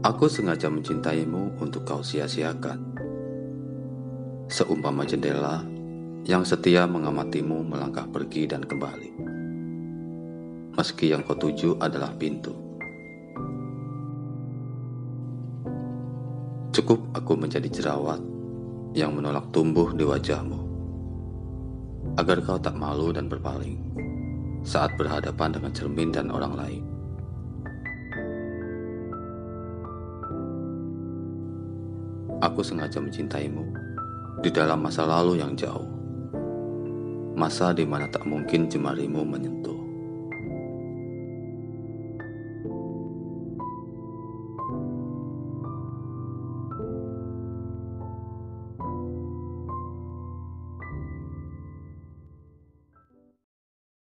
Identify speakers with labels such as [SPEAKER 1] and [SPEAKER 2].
[SPEAKER 1] Aku sengaja mencintaimu untuk kau sia-siakan. Seumpama jendela yang setia mengamatimu melangkah pergi dan kembali. Meski yang kau tuju adalah pintu. Cukup aku menjadi jerawat yang menolak tumbuh di wajahmu, agar kau tak malu dan berpaling saat berhadapan dengan cermin dan orang lain. Aku sengaja mencintaimu di dalam masa lalu yang jauh, masa di mana tak mungkin jemarimu menyentuh.